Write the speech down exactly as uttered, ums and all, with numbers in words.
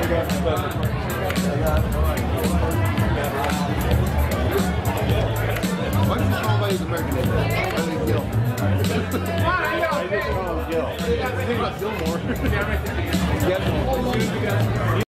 Why don't you call my American name? I think Gil. I think about Gilmore.